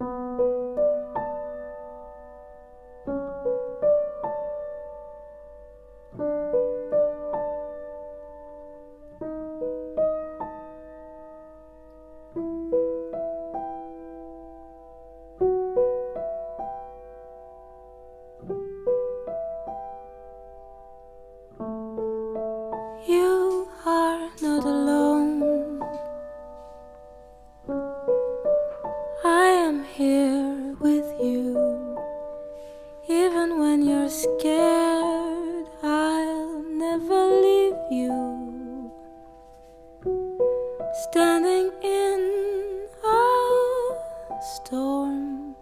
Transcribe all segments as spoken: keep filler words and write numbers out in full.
You are not alone. I am here with you. Even when you're scared, I'll never leave you. Standing in a storm,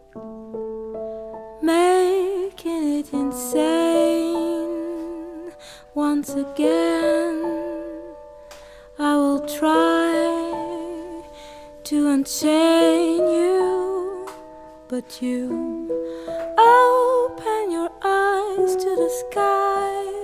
making it insane. Once again, I will try to unchain you, but you open your eyes to the sky.